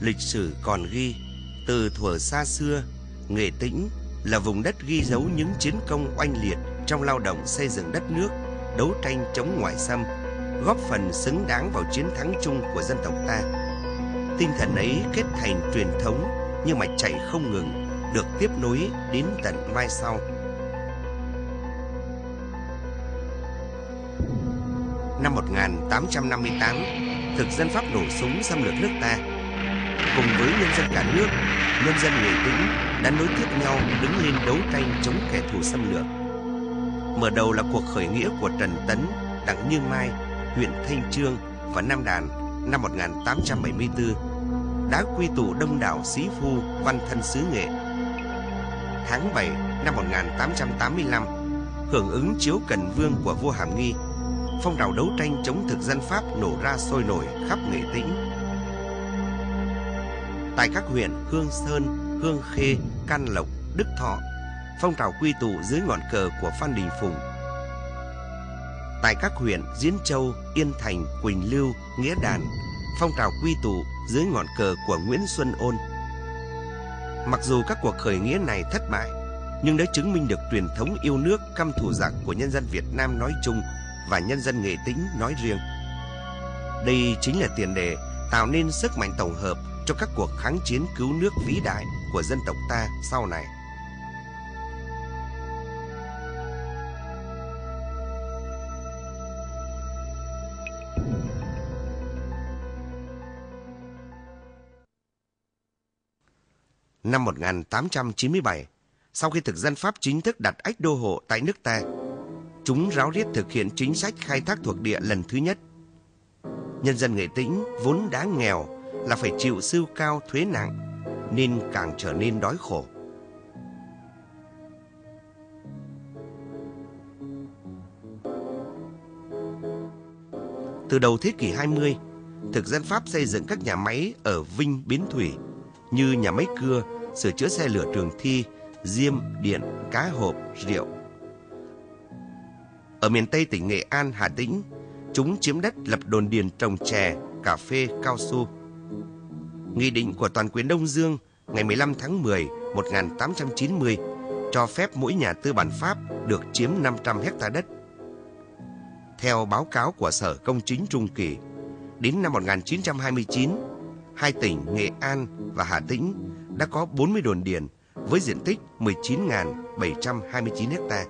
Lịch sử còn ghi, từ thuở xa xưa, Nghệ Tĩnh là vùng đất ghi dấu những chiến công oanh liệt trong lao động xây dựng đất nước, đấu tranh chống ngoại xâm, góp phần xứng đáng vào chiến thắng chung của dân tộc ta. Tinh thần ấy kết thành truyền thống như mạch chạy không ngừng, được tiếp nối đến tận mai sau. Năm 1858, thực dân Pháp nổ súng xâm lược nước ta. Cùng với nhân dân cả nước, nhân dân Nghệ Tĩnh đã nối tiếp nhau đứng lên đấu tranh chống kẻ thù xâm lược. Mở đầu là cuộc khởi nghĩa của Trần Tấn, Đặng Như Mai, huyện Thanh Chương và Nam Đàn năm 1874, đã quy tụ đông đảo sĩ phu văn thân xứ Nghệ. Tháng 7 năm 1885, hưởng ứng chiếu Cần Vương của vua Hàm Nghi, phong trào đấu tranh chống thực dân Pháp nổ ra sôi nổi khắp Nghệ Tĩnh. Tại các huyện Hương Sơn, Hương Khê, Can Lộc, Đức Thọ, phong trào quy tụ dưới ngọn cờ của Phan Đình Phùng. Tại các huyện Diễn Châu, Yên Thành, Quỳnh Lưu, Nghĩa Đàn, phong trào quy tụ dưới ngọn cờ của Nguyễn Xuân Ôn. Mặc dù các cuộc khởi nghĩa này thất bại, nhưng đã chứng minh được truyền thống yêu nước căm thù giặc của nhân dân Việt Nam nói chung và nhân dân Nghệ Tĩnh nói riêng. Đây chính là tiền đề tạo nên sức mạnh tổng hợp cho các cuộc kháng chiến cứu nước vĩ đại của dân tộc ta sau này. Năm 1897, sau khi thực dân Pháp chính thức đặt ách đô hộ tại nước ta, chúng ráo riết thực hiện chính sách khai thác thuộc địa lần thứ nhất. Nhân dân Nghệ Tĩnh vốn đã nghèo là phải chịu sưu cao thuế nặng, nên càng trở nên đói khổ. Từ đầu thế kỷ 20, thực dân Pháp xây dựng các nhà máy ở Vinh, Bến Thủy như nhà máy cưa, sửa chữa xe lửa Trường Thi, diêm, điện, cá hộp, rượu. Ở miền Tây tỉnh Nghệ An, Hà Tĩnh, chúng chiếm đất lập đồn điền trồng chè, cà phê, cao su. Nghị định của Toàn quyền Đông Dương ngày 15 tháng 10, 1890 cho phép mỗi nhà tư bản Pháp được chiếm 500 hectare đất. Theo báo cáo của Sở Công chính Trung Kỳ, đến năm 1929, hai tỉnh Nghệ An và Hà Tĩnh đã có 40 đồn điền với diện tích 19.729 hectare.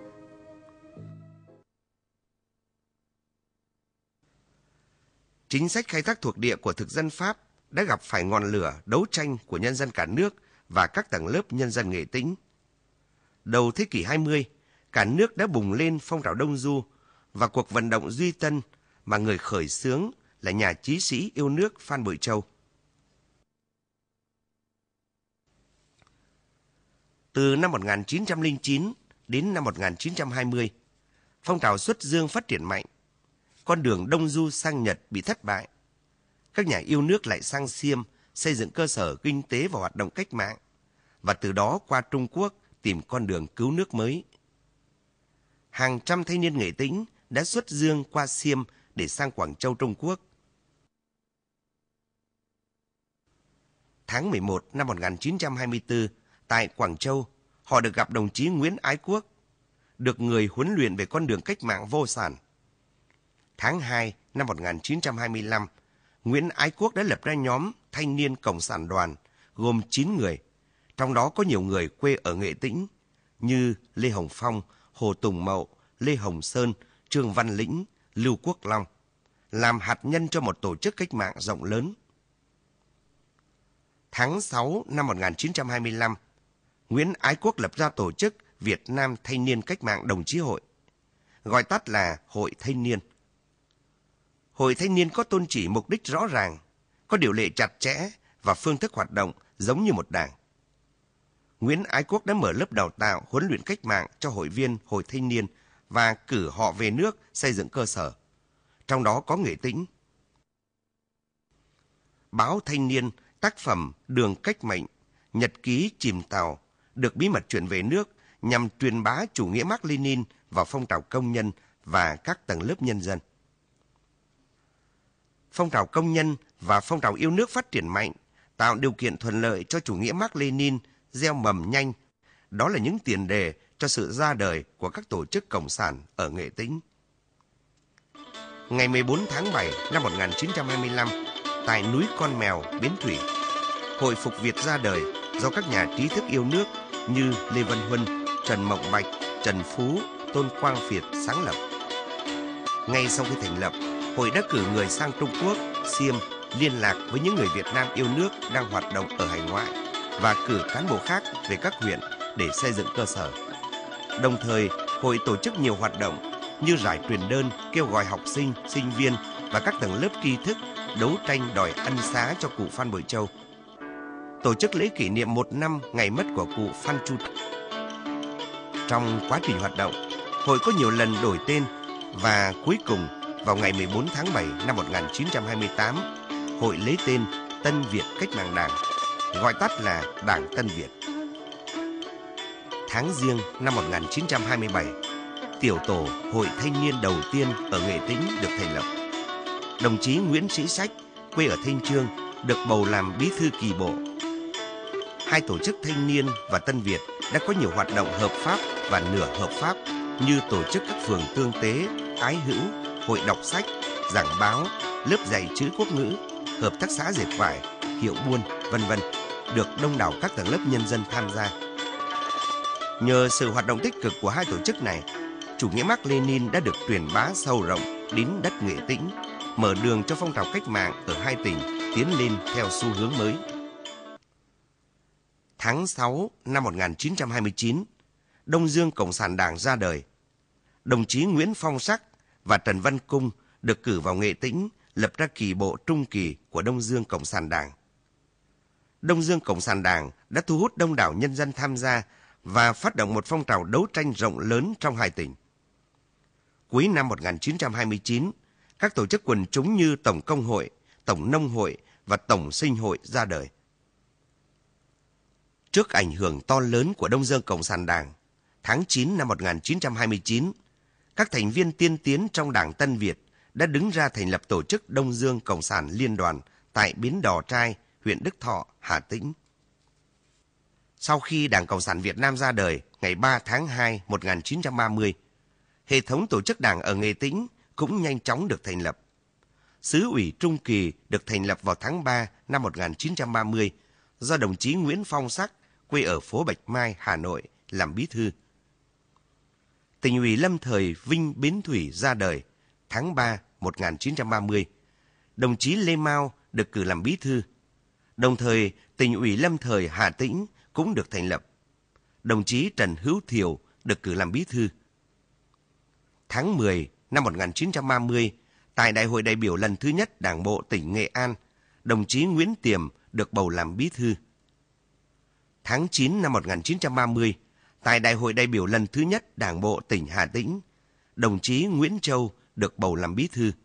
Chính sách khai thác thuộc địa của thực dân Pháp đã gặp phải ngọn lửa đấu tranh của nhân dân cả nước và các tầng lớp nhân dân Nghệ Tĩnh. Đầu thế kỷ 20, cả nước đã bùng lên phong trào Đông Du và cuộc vận động Duy Tân mà người khởi xướng là nhà chí sĩ yêu nước Phan Bội Châu. Từ năm 1909 đến năm 1920, phong trào xuất dương phát triển mạnh. Con đường Đông Du sang Nhật bị thất bại. Các nhà yêu nước lại sang Xiêm xây dựng cơ sở kinh tế và hoạt động cách mạng, và từ đó qua Trung Quốc tìm con đường cứu nước mới. Hàng trăm thanh niên Nghệ Tĩnh đã xuất dương qua Xiêm để sang Quảng Châu, Trung Quốc. Tháng 11 năm 1924, tại Quảng Châu, họ được gặp đồng chí Nguyễn Ái Quốc, được người huấn luyện về con đường cách mạng vô sản. Tháng 2 năm 1925, Nguyễn Ái Quốc đã lập ra nhóm Thanh niên Cộng sản đoàn, gồm 9 người, trong đó có nhiều người quê ở Nghệ Tĩnh, như Lê Hồng Phong, Hồ Tùng Mậu, Lê Hồng Sơn, Trương Văn Lĩnh, Lưu Quốc Long, làm hạt nhân cho một tổ chức cách mạng rộng lớn. Tháng 6 năm 1925, Nguyễn Ái Quốc lập ra tổ chức Việt Nam Thanh niên Cách mạng Đồng chí Hội, gọi tắt là Hội Thanh niên. Hội Thanh niên có tôn chỉ mục đích rõ ràng, có điều lệ chặt chẽ và phương thức hoạt động giống như một đảng. Nguyễn Ái Quốc đã mở lớp đào tạo huấn luyện cách mạng cho hội viên Hội Thanh niên và cử họ về nước xây dựng cơ sở, trong đó có Nghệ Tĩnh. Báo Thanh niên, tác phẩm Đường Cách Mệnh, Nhật ký Chìm Tàu được bí mật chuyển về nước nhằm truyền bá chủ nghĩa Mác Lênin vào phong trào công nhân và các tầng lớp nhân dân. Phong trào công nhân và phong trào yêu nước phát triển mạnh, tạo điều kiện thuận lợi cho chủ nghĩa Mác Lênin gieo mầm nhanh. Đó là những tiền đề cho sự ra đời của các tổ chức cộng sản ở Nghệ Tĩnh. Ngày 14 tháng 7 năm 1925, tại núi Con Mèo, Bến Thủy, Hội Phục Việt ra đời do các nhà trí thức yêu nước như Lê Văn Huân, Trần Mộng Bạch, Trần Phú, Tôn Quang Phiệt sáng lập. Ngay sau khi thành lập, hội đã cử người sang Trung Quốc, Xiêm liên lạc với những người Việt Nam yêu nước đang hoạt động ở hải ngoại và cử cán bộ khác về các huyện để xây dựng cơ sở. Đồng thời, hội tổ chức nhiều hoạt động như rải truyền đơn kêu gọi học sinh, sinh viên và các tầng lớp tri thức đấu tranh đòi ân xá cho cụ Phan Bội Châu. Tổ chức lễ kỷ niệm 1 năm ngày mất của cụ Phan Chu. Trong quá trình hoạt động, hội có nhiều lần đổi tên và cuối cùng vào ngày 14 tháng 7 năm 1928, hội lấy tên Tân Việt Cách mạng Đảng, gọi tắt là Đảng Tân Việt. Tháng Giêng năm 1927, tiểu tổ hội thanh niên đầu tiên ở Nghệ Tĩnh được thành lập. Đồng chí Nguyễn Sĩ Sách, quê ở Thanh Chương, được bầu làm bí thư kỳ bộ. Hai tổ chức thanh niên và Tân Việt đã có nhiều hoạt động hợp pháp và nửa hợp pháp như tổ chức các phường tương tế, ái hữu, hội đọc sách, giảng báo, lớp dạy chữ quốc ngữ, hợp tác xã dệt vải, hiệu buôn, vân vân, được đông đảo các tầng lớp nhân dân tham gia. Nhờ sự hoạt động tích cực của hai tổ chức này, chủ nghĩa Mác Lênin đã được truyền bá sâu rộng đến đất Nghệ Tĩnh, mở đường cho phong trào cách mạng ở hai tỉnh tiến lên theo xu hướng mới. Tháng 6 năm 1929, Đông Dương Cộng sản Đảng ra đời. Đồng chí Nguyễn Phong Sắc và Trần Văn Cung được cử vào Nghệ Tĩnh lập ra kỳ bộ trung kỳ của Đông Dương Cộng sản Đảng. Đông Dương Cộng sản Đảng đã thu hút đông đảo nhân dân tham gia và phát động một phong trào đấu tranh rộng lớn trong hai tỉnh. Cuối năm 1929, các tổ chức quần chúng như Tổng Công hội, Tổng Nông hội và Tổng Sinh hội ra đời. Trước ảnh hưởng to lớn của Đông Dương Cộng sản Đảng, tháng 9 năm 1929, các thành viên tiên tiến trong Đảng Tân Việt đã đứng ra thành lập tổ chức Đông Dương Cộng sản Liên đoàn tại Bến Đò Trai, huyện Đức Thọ, Hà Tĩnh. Sau khi Đảng Cộng sản Việt Nam ra đời ngày 3 tháng 2 1930, hệ thống tổ chức đảng ở Nghệ Tĩnh cũng nhanh chóng được thành lập. Xứ ủy Trung Kỳ được thành lập vào tháng 3 năm 1930 do đồng chí Nguyễn Phong Sắc, quê ở phố Bạch Mai, Hà Nội, làm bí thư. Tỉnh ủy lâm thời Vinh Bến Thủy ra đời tháng 3 1930. Đồng chí Lê Mao được cử làm bí thư. Đồng thời, tỉnh ủy lâm thời Hà Tĩnh cũng được thành lập. Đồng chí Trần Hữu Thiều được cử làm bí thư. Tháng 10 năm 1930, tại Đại hội đại biểu lần thứ nhất Đảng bộ tỉnh Nghệ An, đồng chí Nguyễn Tiềm được bầu làm bí thư. Tháng 9 năm 1930, tại Đại hội đại biểu lần thứ nhất Đảng bộ tỉnh Hà Tĩnh, đồng chí Nguyễn Châu được bầu làm bí thư.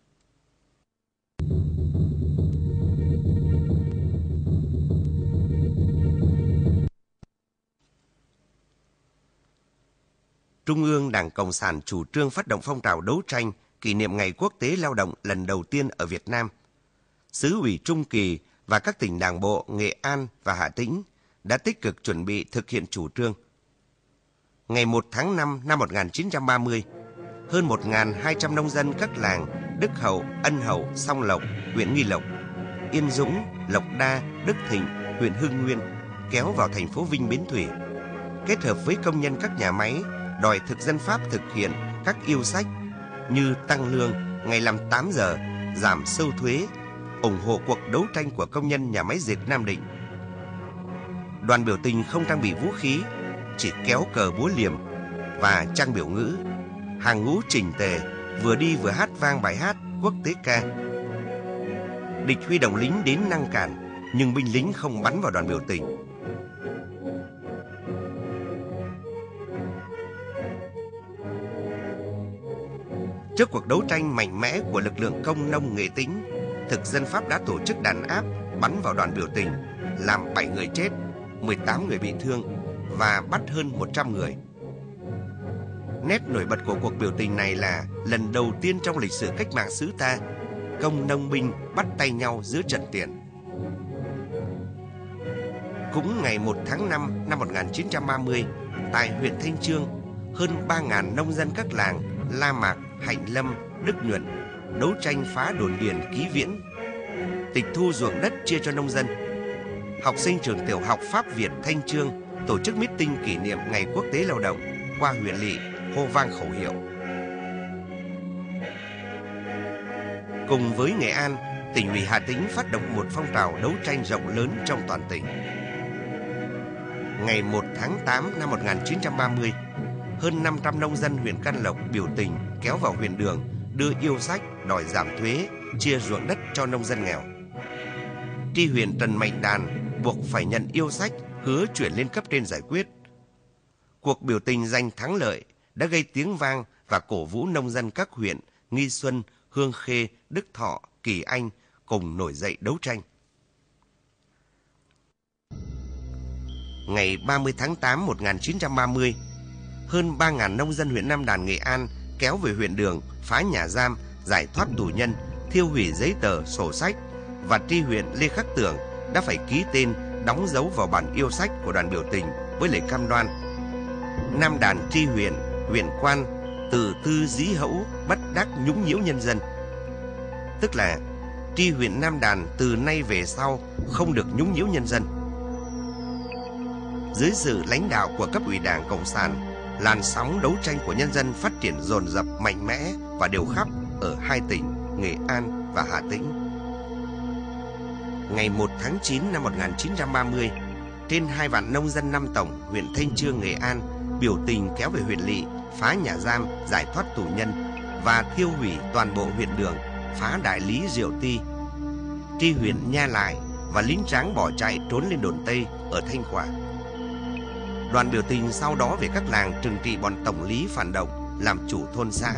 Trung ương Đảng Cộng sản chủ trương phát động phong trào đấu tranh kỷ niệm Ngày Quốc tế Lao động lần đầu tiên ở Việt Nam. Xứ ủy Trung Kỳ và các tỉnh Đảng bộ Nghệ An và Hà Tĩnh đã tích cực chuẩn bị thực hiện chủ trương. Ngày 1 tháng 5 năm 1930, hơn 1.200 nông dân các làng Đức Hậu, Ân Hậu, Song Lộc, huyện Nghi Lộc, Yên Dũng, Lộc Đa, Đức Thịnh, huyện Hưng Nguyên kéo vào thành phố Vinh Bến Thủy, kết hợp với công nhân các nhà máy đòi thực dân Pháp thực hiện các yêu sách như tăng lương, ngày làm 8 giờ, giảm sâu thuế, ủng hộ cuộc đấu tranh của công nhân nhà máy dệt Nam Định. Đoàn biểu tình không trang bị vũ khí, chỉ kéo cờ búa liềm và trang biểu ngữ, hàng ngũ chỉnh tề, vừa đi vừa hát vang bài hát quốc tế ca. Địch huy động lính đến ngăn cản, nhưng binh lính không bắn vào đoàn biểu tình. Trước cuộc đấu tranh mạnh mẽ của lực lượng công nông Nghệ Tĩnh, thực dân Pháp đã tổ chức đàn áp bắn vào đoàn biểu tình, làm 7 người chết, 18 người bị thương và bắt hơn 100 người. Nét nổi bật của cuộc biểu tình này là lần đầu tiên trong lịch sử cách mạng xứ ta, công nông binh bắt tay nhau giữa trận tiền. Cũng ngày 1 tháng 5 năm 1930, tại huyện Thanh Chương, hơn 3.000 nông dân các làng La Mạc, Hạnh Lâm, Đức Nhuận đấu tranh phá đồn điền Ký Viễn, tịch thu ruộng đất chia cho nông dân. Học sinh trường tiểu học Pháp Việt Thanh Chương tổ chức meeting kỷ niệm Ngày Quốc tế Lao động qua huyện lỵ hô vang khẩu hiệu. Cùng với Nghệ An, tỉnh ủy Hà Tĩnh phát động một phong trào đấu tranh rộng lớn trong toàn tỉnh. Ngày 1 tháng 8 năm 1930, hơn 500 nông dân huyện Can Lộc biểu tình kéo vào huyện Đường đưa yêu sách đòi giảm thuế, chia ruộng đất cho nông dân nghèo. Tri huyện Trần Mạnh Đàn buộc phải nhận yêu sách, hứa chuyển lên cấp trên giải quyết. Cuộc biểu tình giành thắng lợi đã gây tiếng vang và cổ vũ nông dân các huyện Nghi Xuân, Hương Khê, Đức Thọ, Kỳ Anh cùng nổi dậy đấu tranh. Ngày 30 tháng 8 1930, hơn 3.000 nông dân huyện Nam Đàn, Nghệ An kéo về huyện Đường, phá nhà giam, giải thoát tù nhân, thiêu hủy giấy tờ, sổ sách, và tri huyện Lê Khắc Tưởng đã phải ký tên đóng dấu vào bản yêu sách của đoàn biểu tình với lời cam đoan: Nam Đàn tri huyện, huyện quan, từ tư dí hữu, bất đắc nhũng nhiễu nhân dân. Tức là tri huyện Nam Đàn từ nay về sau không được nhũng nhiễu nhân dân. Dưới sự lãnh đạo của cấp ủy Đảng Cộng sản, làn sóng đấu tranh của nhân dân phát triển dồn dập, mạnh mẽ và đều khắp ở hai tỉnh Nghệ An và Hà Tĩnh. Ngày 1 tháng 9 năm 1930, trên 2 vạn nông dân Nam Tổng, huyện Thanh Chương, Nghệ An biểu tình kéo về huyện lỵ, phá nhà giam, giải thoát tù nhân và thiêu hủy toàn bộ huyện Đường, phá đại lý rượu Ti. Tri huyện Nha Lại và lính tráng bỏ chạy trốn lên đồn Tây ở Thanh Quả. Đoàn biểu tình sau đó về các làng trừng trị bọn tổng lý phản động, làm chủ thôn xã.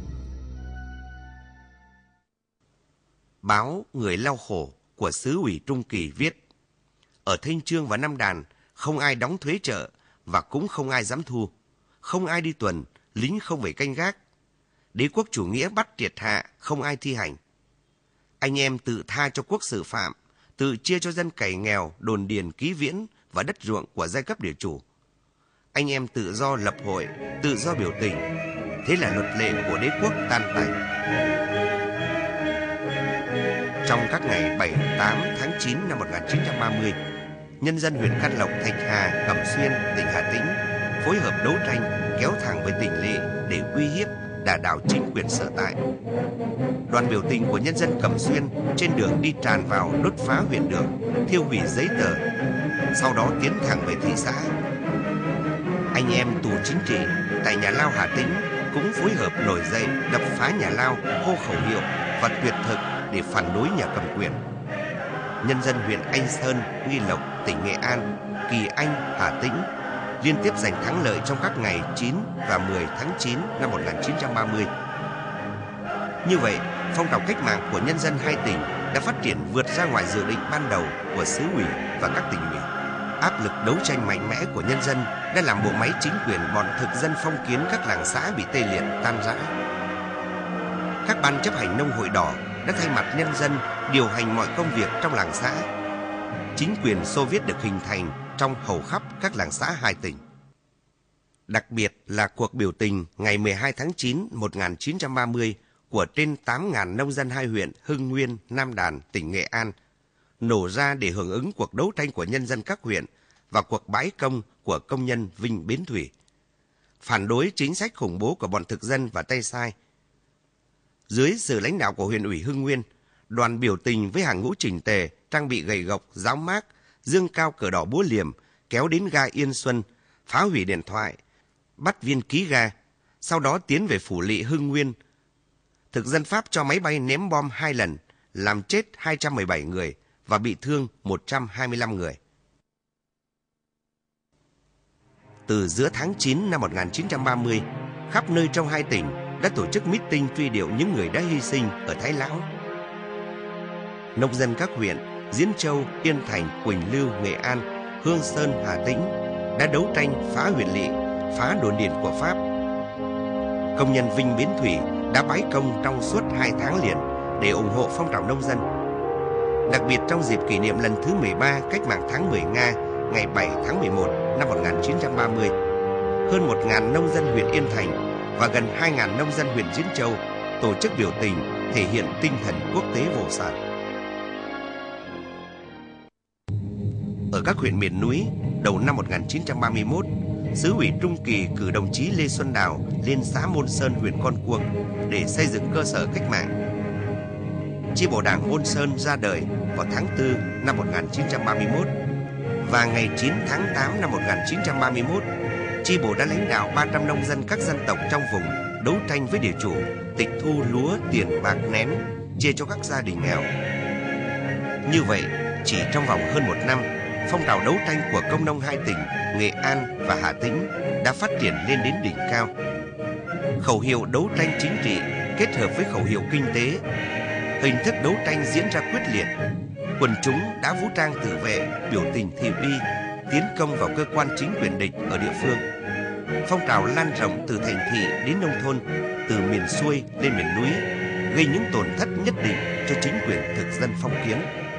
Báo Người Lao Khổ của xứ ủy Trung Kỳ viết: ở Thanh Chương và Nam Đàn không ai đóng thuế chợ và cũng không ai dám thu, không ai đi tuần, lính không phải canh gác. Đế quốc chủ nghĩa bắt triệt hạ, không ai thi hành. Anh em tự tha cho quốc xử phạm, tự chia cho dân cày nghèo đồn điền Ký Viễn và đất ruộng của giai cấp địa chủ. Anh em tự do lập hội, tự do biểu tình. Thế là luật lệ của đế quốc tan tành. Trong các ngày 7, 8 tháng 9 năm 1930, nhân dân huyện Can Lộc, Thạch Hà, Cẩm Xuyên, tỉnh Hà Tĩnh phối hợp đấu tranh kéo thẳng về tỉnh lỵ để uy hiếp, đả đảo chính quyền sở tại. Đoàn biểu tình của nhân dân Cẩm Xuyên trên đường đi tràn vào đốt phá huyện Đường, thiêu hủy giấy tờ, sau đó tiến thẳng về thị xã. Anh em tù chính trị tại nhà lao Hà Tĩnh cũng phối hợp nổi dậy đập phá nhà lao, hô khẩu hiệu và tuyệt thực để phản đối nhà cầm quyền. Nhân dân huyện Anh Sơn, Nghi Lộc, tỉnh Nghệ An, Kỳ Anh, Hà Tĩnh liên tiếp giành thắng lợi trong các ngày 9 và 10 tháng 9 năm 1930. Như vậy, phong trào cách mạng của nhân dân hai tỉnh đã phát triển vượt ra ngoài dự định ban đầu của xứ ủy và các tỉnh ủy. Áp lực đấu tranh mạnh mẽ của nhân dân đã làm bộ máy chính quyền bọn thực dân phong kiến các làng xã bị tê liệt, tan rã. Các ban chấp hành nông hội đỏ đã thay mặt nhân dân điều hành mọi công việc trong làng xã. Chính quyền Xô Viết được hình thành trong hầu khắp các làng xã hai tỉnh. Đặc biệt là cuộc biểu tình ngày 12 tháng 9 1930 của trên 8.000 nông dân hai huyện Hưng Nguyên, Nam Đàn, tỉnh Nghệ An nổ ra để hưởng ứng cuộc đấu tranh của nhân dân các huyện và cuộc bãi công của công nhân Vinh Bến Thủy, phản đối chính sách khủng bố của bọn thực dân và tay sai. Dưới sự lãnh đạo của huyện ủy Hưng Nguyên, đoàn biểu tình với hàng ngũ chỉnh tề, trang bị gậy gộc, giáo mác, dương cao cờ đỏ búa liềm, kéo đến ga Yên Xuân, phá hủy điện thoại, bắt viên ký ga, sau đó tiến về phủ lỵ Hưng Nguyên. Thực dân Pháp cho máy bay ném bom 2 lần, làm chết 217 người và bị thương 125 người. Từ giữa tháng 9 năm 1930, khắp nơi trong hai tỉnh đã tổ chức meeting truy điệu những người đã hy sinh ở Thái Lão. Nông dân các huyện Diễn Châu, Yên Thành, Quỳnh Lưu, Nghệ An, Hương Sơn, Hà Tĩnh đã đấu tranh phá huyện lỵ, phá đồn điền của Pháp. Công nhân Vinh Bến Thủy đã bãi công trong suốt 2 tháng liền để ủng hộ phong trào nông dân. Đặc biệt trong dịp kỷ niệm lần thứ 13 cách mạng tháng 10 Nga ngày 7 tháng 11 năm 1930, hơn 1.000 nông dân huyện Yên Thành và gần 2.000 nông dân huyện Diễn Châu tổ chức biểu tình thể hiện tinh thần quốc tế vô sản. Ở các huyện miền núi, đầu năm 1931, Xứ ủy Trung Kỳ cử đồng chí Lê Xuân Đào lên xã Môn Sơn, huyện Con Cuông để xây dựng cơ sở cách mạng. Chi bộ đảng Môn Sơn ra đời vào tháng 4 năm 1931 và ngày 9 tháng 8 năm 1931, chi bộ đã lãnh đạo 300 nông dân các dân tộc trong vùng đấu tranh với địa chủ, tịch thu lúa, tiền bạc nén, chia cho các gia đình nghèo. Như vậy, chỉ trong vòng hơn một năm, phong trào đấu tranh của công nông hai tỉnh Nghệ An và Hà Tĩnh đã phát triển lên đến đỉnh cao. Khẩu hiệu đấu tranh chính trị kết hợp với khẩu hiệu kinh tế, hình thức đấu tranh diễn ra quyết liệt. Quần chúng đã vũ trang tự vệ, biểu tình thị uy, tiến công vào cơ quan chính quyền địch ở địa phương. Phong trào lan rộng từ thành thị đến nông thôn, từ miền xuôi lên miền núi, gây những tổn thất nhất định cho chính quyền thực dân phong kiến.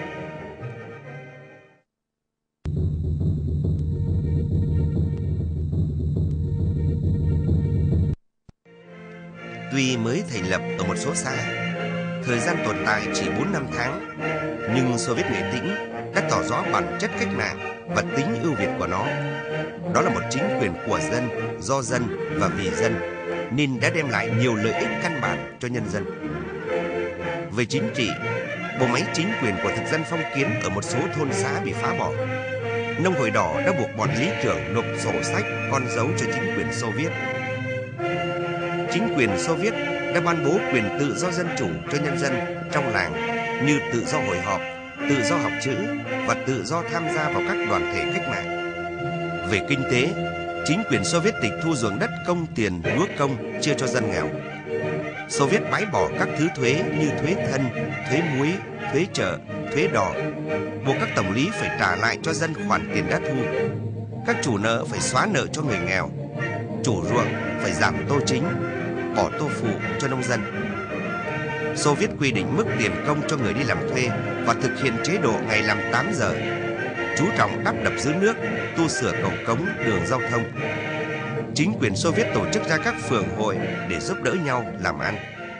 Tuy mới thành lập ở một số xã, thời gian tồn tại chỉ 4-5 tháng, nhưng Xô Viết Nghệ Tĩnh đã tỏ rõ bản chất cách mạng và tính ưu việt của nó. Đó là một chính quyền của dân, do dân và vì dân, nên đã đem lại nhiều lợi ích căn bản cho nhân dân. Về chính trị, bộ máy chính quyền của thực dân phong kiến ở một số thôn xã bị phá bỏ. Nông Hội Đỏ đã buộc bọn lý trưởng nộp sổ sách, con dấu cho chính quyền Xô Viết. Chính quyền Xô Viết đã ban bố quyền tự do dân chủ cho nhân dân trong làng như tự do hội họp, tự do học chữ và tự do tham gia vào các đoàn thể cách mạng. Về kinh tế, chính quyền Xô Viết tịch thu ruộng đất công tiền lúa công chia cho dân nghèo. Xô Viết bãi bỏ các thứ thuế như thuế thân, thuế muối, thuế chợ, thuế đỏ, buộc các tổng lý phải trả lại cho dân khoản tiền đã thu. Các chủ nợ phải xóa nợ cho người nghèo, chủ ruộng phải giảm tô chính, bỏ tô phụ cho nông dân. Xô Viết quy định mức tiền công cho người đi làm thuê và thực hiện chế độ ngày làm 8 giờ, chú trọng đắp đập giữ nước, tu sửa cầu cống, đường giao thông. Chính quyền Xô Viết tổ chức ra các phường hội để giúp đỡ nhau làm ăn.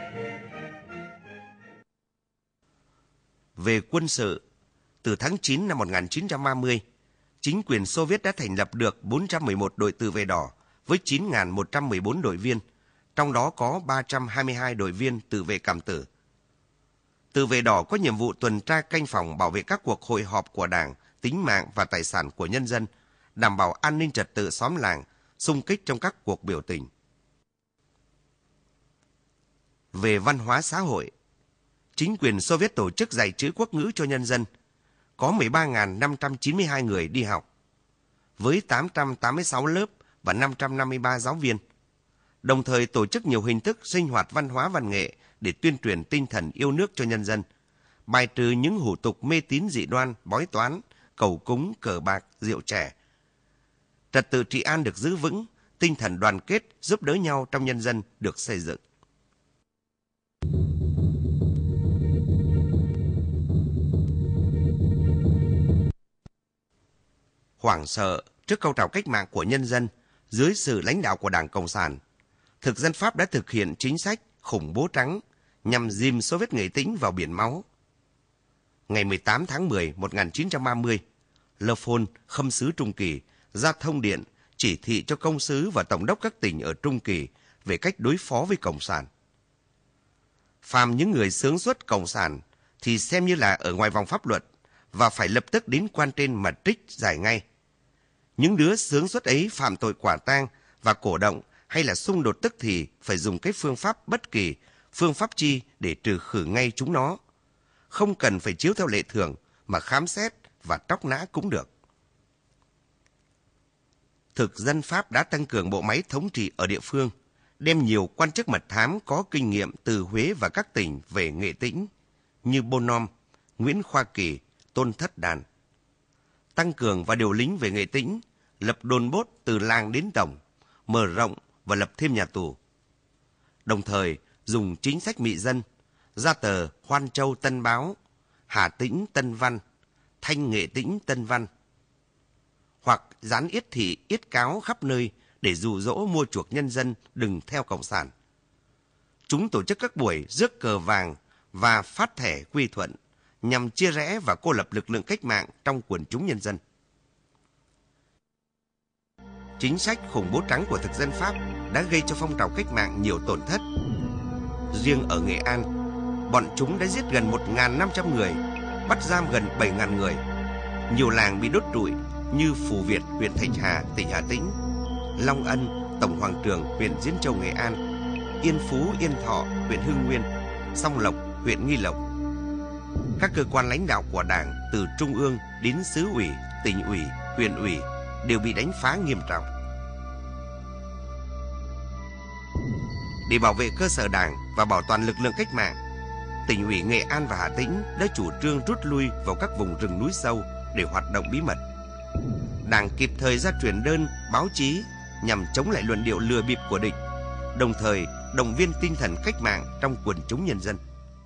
Về quân sự, từ tháng 9 năm 1930, chính quyền Xô Viết đã thành lập được 411 đội tự vệ đỏ với 9.114 đội viên, trong đó có 322 đội viên tự vệ cảm tử. Tự vệ đỏ có nhiệm vụ tuần tra canh phòng bảo vệ các cuộc hội họp của Đảng, tính mạng và tài sản của nhân dân, đảm bảo an ninh trật tự xóm làng, xung kích trong các cuộc biểu tình. Về văn hóa xã hội, chính quyền Xô Viết tổ chức dạy chữ quốc ngữ cho nhân dân, có 13.592 người đi học, với 886 lớp và 553 giáo viên, đồng thời tổ chức nhiều hình thức sinh hoạt văn hóa văn nghệ để tuyên truyền tinh thần yêu nước cho nhân dân, bài trừ những hủ tục mê tín dị đoan, bói toán, cầu cúng, cờ bạc, rượu chè. Trật tự trị an được giữ vững, tinh thần đoàn kết giúp đỡ nhau trong nhân dân được xây dựng. Hoảng sợ trước cao trào cách mạng của nhân dân dưới sự lãnh đạo của Đảng Cộng sản, thực dân Pháp đã thực hiện chính sách khủng bố trắng nhằm dìm Xô Viết Nghệ Tĩnh vào biển máu. Ngày 18 tháng 10 1930, Le Fôn, khâm sứ Trung Kỳ, ra thông điện chỉ thị cho công sứ và tổng đốc các tỉnh ở Trung Kỳ về cách đối phó với Cộng sản. Phàm những người xướng xuất Cộng sản thì xem như là ở ngoài vòng pháp luật và phải lập tức đến quan trên mà trích giải ngay. Những đứa xướng xuất ấy phạm tội quả tang và cổ động hay là xung đột tức thì phải dùng cái phương pháp bất kỳ, phương pháp chi để trừ khử ngay chúng nó. Không cần phải chiếu theo lệ thường mà khám xét và tróc nã cũng được. Thực dân Pháp đã tăng cường bộ máy thống trị ở địa phương, đem nhiều quan chức mật thám có kinh nghiệm từ Huế và các tỉnh về Nghệ Tĩnh như Bonhomme, Nguyễn Khoa Kỳ, Tôn Thất Đàn. Tăng cường và điều lính về Nghệ Tĩnh, lập đồn bốt từ làng đến tổng, mở rộng và lập thêm nhà tù. Đồng thời dùng chính sách mị dân, ra tờ Hoan Châu Tân Báo, Hà Tĩnh Tân Văn, Thanh Nghệ Tĩnh Tân Văn. dán yết thị, yết cáo khắp nơi để dụ dỗ mua chuộc nhân dân đừng theo Cộng sản. Chúng tổ chức các buổi rước cờ vàng và phát thẻ quy thuận nhằm chia rẽ và cô lập lực lượng cách mạng trong quần chúng nhân dân. Chính sách khủng bố trắng của thực dân Pháp đã gây cho phong trào cách mạng nhiều tổn thất. Riêng ở Nghệ An, bọn chúng đã giết gần 1.500 người, bắt giam gần 7.000 người. Nhiều làng bị đốt trụi như Phù Việt, huyện Thạch Hà, tỉnh Hà Tĩnh, Long Ân, Tổng Hoàng Trường, huyện Diễn Châu, Nghệ An, Yên Phú, Yên Thọ, huyện Hưng Nguyên, Song Lộc, huyện Nghi Lộc. Các cơ quan lãnh đạo của Đảng từ trung ương đến xứ ủy, tỉnh ủy, huyện ủy đều bị đánh phá nghiêm trọng. Để bảo vệ cơ sở Đảng và bảo toàn lực lượng cách mạng, tỉnh ủy Nghệ An và Hà Tĩnh đã chủ trương rút lui vào các vùng rừng núi sâu để hoạt động bí mật. Đảng kịp thời ra truyền đơn, báo chí nhằm chống lại luận điệu lừa bịp của địch, đồng thời động viên tinh thần cách mạng trong quần chúng nhân dân.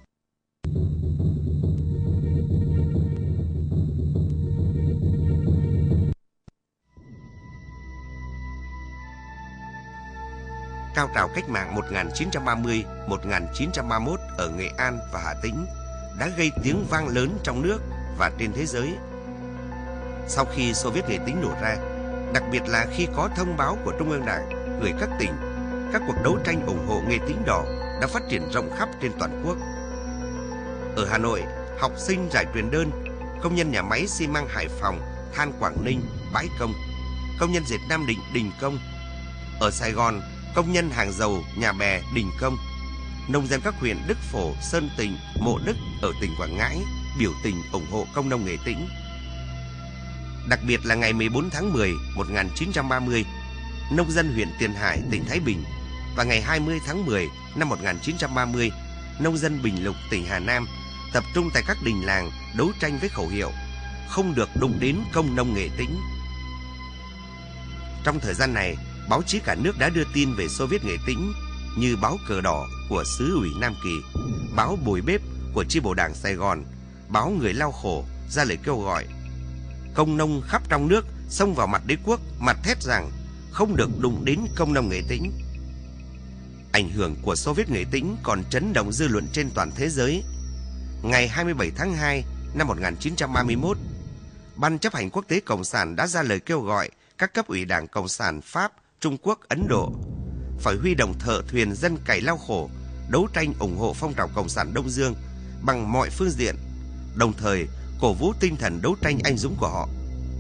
Cao trào cách mạng 1930-1931 ở Nghệ An và Hà Tĩnh đã gây tiếng vang lớn trong nước và trên thế giới. Sau khi Xô Viết Nghệ Tĩnh nổ ra, đặc biệt là khi có thông báo của Trung ương Đảng gửi các tỉnh, các cuộc đấu tranh ủng hộ Nghệ Tĩnh đỏ đã phát triển rộng khắp trên toàn quốc. Ở Hà Nội, học sinh giải truyền đơn, công nhân nhà máy xi măng Hải Phòng, than Quảng Ninh, bãi công, công nhân dệt Nam Định, đình công. Ở Sài Gòn, công nhân hàng dầu, nhà bè, đình công. Nông dân các huyện Đức Phổ, Sơn Tịnh, Mộ Đức ở tỉnh Quảng Ngãi biểu tình ủng hộ công nông Nghệ Tĩnh. Đặc biệt là ngày 14 tháng 10, 1930, nông dân huyện Tiền Hải, tỉnh Thái Bình và ngày 20 tháng 10 năm 1930, nông dân Bình Lục, tỉnh Hà Nam tập trung tại các đình làng đấu tranh với khẩu hiệu không được đụng đến công nông Nghệ Tĩnh. Trong thời gian này, báo chí cả nước đã đưa tin về Xô Viết Nghệ Tĩnh như báo Cờ Đỏ của xứ ủy Nam Kỳ, báo Bồi Bếp của chi bộ Đảng Sài Gòn, báo Người Lao Khổ ra lời kêu gọi công nông khắp trong nước xông vào mặt đế quốc, mặt thét rằng không được đụng đến công nông Nghệ Tĩnh. Ảnh hưởng của Xô Viết Nghệ Tĩnh còn chấn động dư luận trên toàn thế giới. Ngày 27 tháng 2 năm 1931, Ban chấp hành quốc tế Cộng sản đã ra lời kêu gọi các cấp ủy Đảng Cộng sản Pháp, Trung Quốc, Ấn Độ phải huy động thợ thuyền dân cày lao khổ, đấu tranh ủng hộ phong trào Cộng sản Đông Dương bằng mọi phương diện, đồng thời cổ vũ tinh thần đấu tranh anh dũng của họ.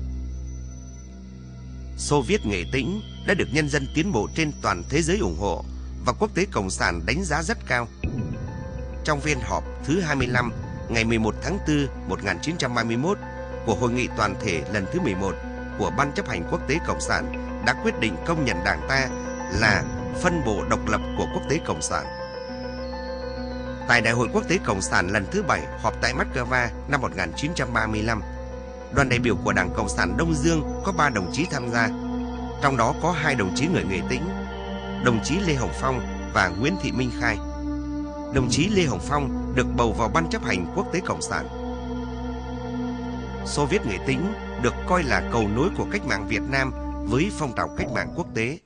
Xô Viết Nghệ Tĩnh đã được nhân dân tiến bộ trên toàn thế giới ủng hộ và quốc tế Cộng sản đánh giá rất cao. Trong phiên họp thứ 25 ngày 11 tháng 4 1931 của Hội nghị toàn thể lần thứ 11 của Ban chấp hành quốc tế Cộng sản đã quyết định công nhận Đảng ta là phân bộ độc lập của quốc tế Cộng sản. Tại Đại hội Quốc tế Cộng sản lần thứ 7 họp tại Moscow năm 1935, đoàn đại biểu của Đảng Cộng sản Đông Dương có 3 đồng chí tham gia, trong đó có 2 đồng chí người Nghệ Tĩnh, đồng chí Lê Hồng Phong và Nguyễn Thị Minh Khai. Đồng chí Lê Hồng Phong được bầu vào Ban chấp hành quốc tế Cộng sản. Xô Viết Nghệ Tĩnh được coi là cầu nối của cách mạng Việt Nam với phong trào cách mạng quốc tế.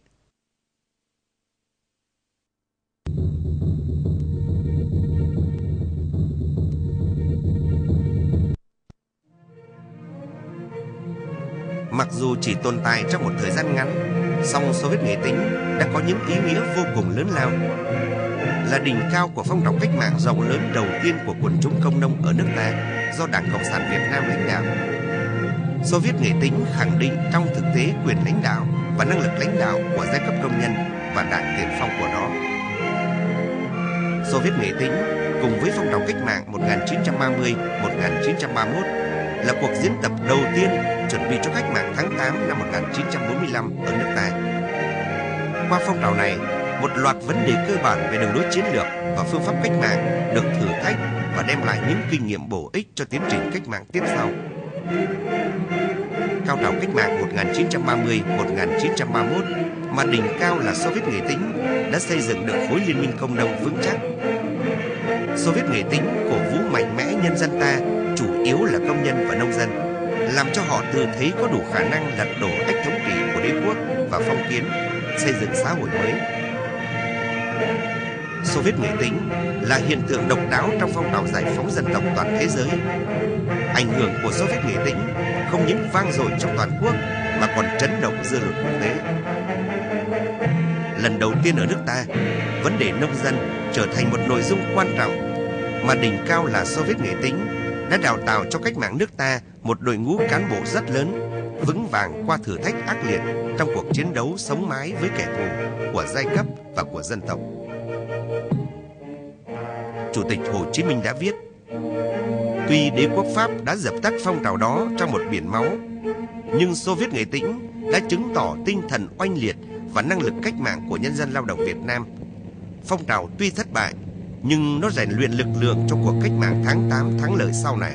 Mặc dù chỉ tồn tại trong một thời gian ngắn, song Xô Viết Nghệ Tĩnh đã có những ý nghĩa vô cùng lớn lao, là đỉnh cao của phong trào cách mạng rộng lớn đầu tiên của quần chúng công nông ở nước ta do Đảng Cộng sản Việt Nam lãnh đạo. Xô Viết Nghệ Tĩnh khẳng định trong thực tế quyền lãnh đạo và năng lực lãnh đạo của giai cấp công nhân và đảng tiền phong của nó. Xô Viết Nghệ Tĩnh cùng với phong trào cách mạng 1930-1931 là cuộc diễn tập đầu tiên chuẩn bị cho cách mạng tháng 8 năm 1945 ở nước ta. Qua phong trào này, một loạt vấn đề cơ bản về đường lối chiến lược và phương pháp cách mạng được thử thách và đem lại những kinh nghiệm bổ ích cho tiến trình cách mạng tiếp sau. Cao trào cách mạng 1930-1931 mà đỉnh cao là Xô Viết Nghệ Tĩnh đã xây dựng được khối liên minh công nông vững chắc. Xô Viết Nghệ Tĩnh cổ vũ mạnh mẽ nhân dân ta, chủ yếu là công nhân và nông dân, làm cho họ tự thấy có đủ khả năng lật đổ cách thống trị của đế quốc và phong kiến, xây dựng xã hội mới. Xô Viết nghệ tĩnh là hiện tượng độc đáo trong phong trào giải phóng dân tộc toàn thế giới. Ảnh hưởng của Xô Viết nghệ tĩnh không những vang dội trong toàn quốc mà còn chấn động dư luận quốc tế. Lần đầu tiên ở nước ta, vấn đề nông dân trở thành một nội dung quan trọng, mà đỉnh cao là Xô Viết nghệ tĩnh đã đào tạo cho cách mạng nước ta một đội ngũ cán bộ rất lớn, vững vàng qua thử thách ác liệt trong cuộc chiến đấu sống mái với kẻ thù của giai cấp và của dân tộc. Chủ tịch Hồ Chí Minh đã viết: tuy đế quốc Pháp đã dập tắt phong trào đó trong một biển máu, nhưng Xô Viết nghệ tĩnh đã chứng tỏ tinh thần oanh liệt và năng lực cách mạng của nhân dân lao động Việt Nam. Phong trào tuy thất bại, nhưng nó rèn luyện lực lượng cho cuộc cách mạng tháng 8 thắng lợi sau này.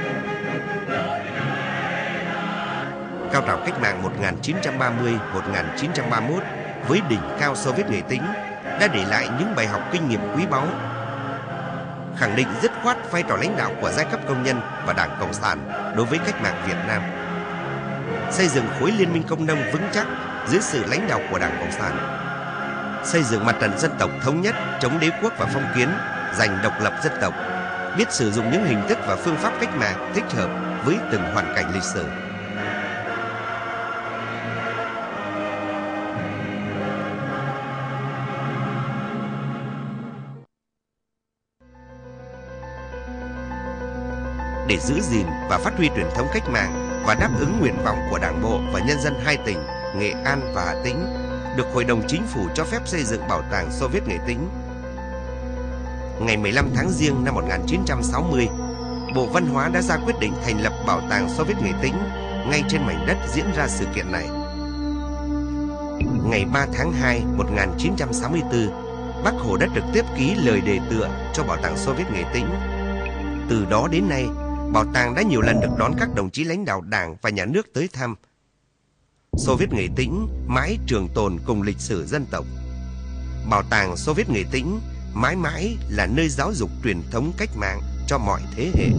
Cao trào cách mạng 1930-1931 với đỉnh cao Xô Viết nghệ tĩnh đã để lại những bài học kinh nghiệm quý báu, khẳng định dứt khoát vai trò lãnh đạo của giai cấp công nhân và Đảng Cộng sản đối với cách mạng Việt Nam, xây dựng khối liên minh công nông vững chắc dưới sự lãnh đạo của Đảng Cộng sản, xây dựng mặt trận dân tộc thống nhất chống đế quốc và phong kiến, giành độc lập dân tộc, biết sử dụng những hình thức và phương pháp cách mạng thích hợp với từng hoàn cảnh lịch sử. Để giữ gìn và phát huy truyền thống cách mạng và đáp ứng nguyện vọng của Đảng bộ và nhân dân hai tỉnh Nghệ An và Hà Tĩnh, được Hội đồng Chính phủ cho phép xây dựng bảo tàng Xô Viết nghệ tĩnh. Ngày 15 tháng Giêng năm 1960, Bộ Văn hóa đã ra quyết định thành lập bảo tàng Xô Viết nghệ tĩnh ngay trên mảnh đất diễn ra sự kiện này. Ngày 3 tháng 2 1964, Bác Hồ đã trực tiếp ký lời đề tựa cho bảo tàng Xô Viết nghệ tĩnh. Từ đó đến nay, bảo tàng đã nhiều lần được đón các đồng chí lãnh đạo Đảng và Nhà nước tới thăm. Xô Viết nghệ tĩnh mãi trường tồn cùng lịch sử dân tộc. Bảo tàng Xô Viết nghệ tĩnh mãi mãi là nơi giáo dục truyền thống cách mạng cho mọi thế hệ.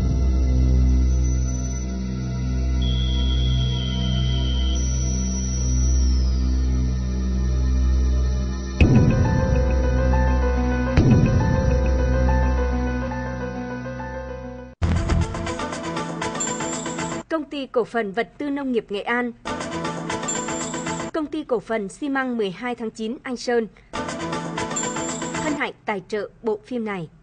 Công ty cổ phần vật tư nông nghiệp Nghệ An, Công ty cổ phần xi măng 12 tháng 9 Anh Sơn hân hạnh tài trợ bộ phim này.